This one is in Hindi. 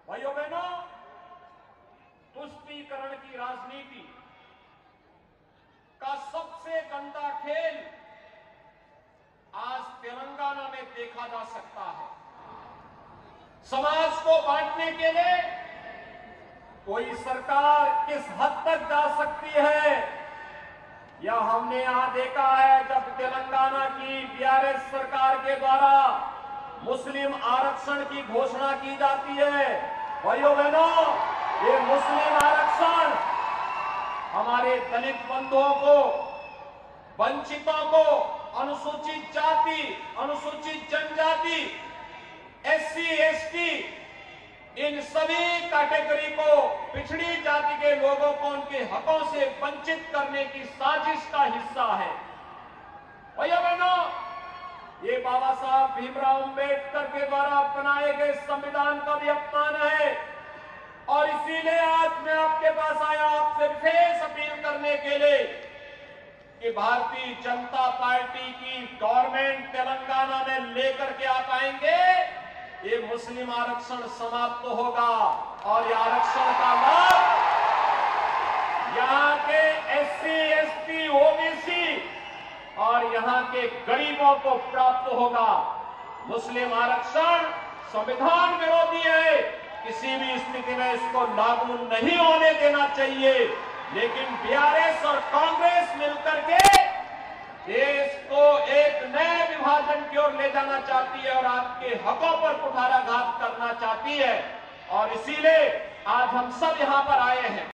भाइयों बहनों, तुष्टीकरण की राजनीति का सबसे गंदा खेल आज तेलंगाना में देखा जा सकता है। समाज को बांटने के लिए कोई सरकार किस हद तक जा सकती है, यह हमने यहां देखा है जब तेलंगाना की बीआरएस सरकार के द्वारा मुस्लिम आरक्षण की घोषणा की जाती है। भाइयों बहनों, ये मुस्लिम आरक्षण हमारे दलित बंधुओं को, वंचितों को, अनुसूचित जाति, अनुसूचित जनजाति, एससी, एसटी, इन सभी कैटेगरी को, पिछड़ी जाति के लोगों को उनके हकों से वंचित करने की साजिश का हिस्सा है। भाइयों बहनों, ये बाबा साहब भीमराव अंबेडकर के द्वारा बनाए गए संविधान का भी अपमान है और इसीलिए आज मैं आपके पास आया आपसे विशेष अपील करने के लिए कि भारतीय जनता पार्टी की गवर्नमेंट तेलंगाना में लेकर के आप आएंगे, ये मुस्लिम आरक्षण समाप्त होगा और ये आरक्षण का लाभ यहाँ के एससी, एसटी, ओबीसी और यहाँ के गरीबों को प्राप्त होगा। मुस्लिम आरक्षण संविधान विरोधी है, किसी भी स्थिति में इसको लागू नहीं होने देना चाहिए, लेकिन बीआरएस और कांग्रेस मिलकर के देश को एक नए विभाजन की ओर ले जाना चाहती है और आपके हकों पर कुठाराघात करना चाहती है और इसीलिए आज हम सब यहां पर आए हैं।